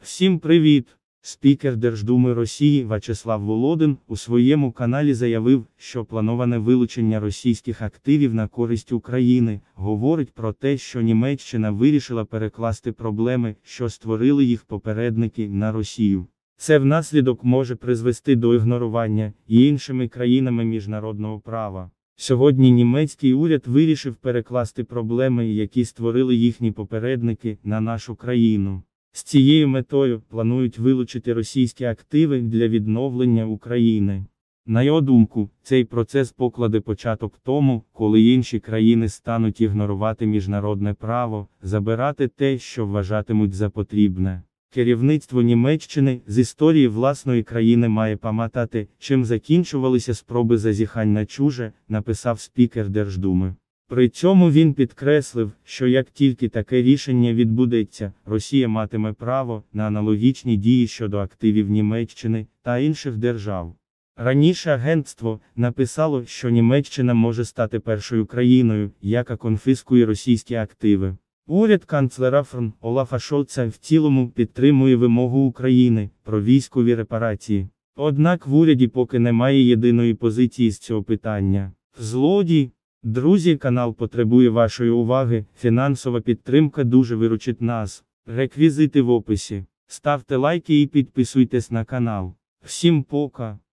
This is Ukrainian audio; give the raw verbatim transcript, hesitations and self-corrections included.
Всім привіт! Спікер Держдуми Росії В'ячеслав Володин у своєму каналі заявив, що плановане вилучення російських активів на користь України говорить про те, що Німеччина вирішила перекласти проблеми, що створили їх попередники, на Росію. Це внаслідок може призвести до ігнорування і іншими країнами міжнародного права. Сьогодні німецький уряд вирішив перекласти проблеми, які створили їхні попередники, на нашу країну. З цією метою планують вилучити російські активи для відновлення України. На його думку, цей процес покладе початок тому, коли інші країни стануть ігнорувати міжнародне право, забирати те, що вважатимуть за потрібне. Керівництво Німеччини з історії власної країни має пам'ятати, чим закінчувалися спроби зазіхань на чуже, написав спікер Держдуми. При цьому він підкреслив, що як тільки таке рішення відбудеться, Росія матиме право на аналогічні дії щодо активів Німеччини та інших держав. Раніше агентство написало, що Німеччина може стати першою країною, яка конфіскує російські активи. Уряд канцлера ФРН Олафа Шольца в цілому підтримує вимогу України про військові репарації. Однак в уряді поки немає єдиної позиції з цього питання. Злодій. Друзі, канал потребує вашої уваги, фінансова підтримка дуже виручить нас. Реквізити в описі. Ставте лайки і підписуйтесь на канал. Всім пока!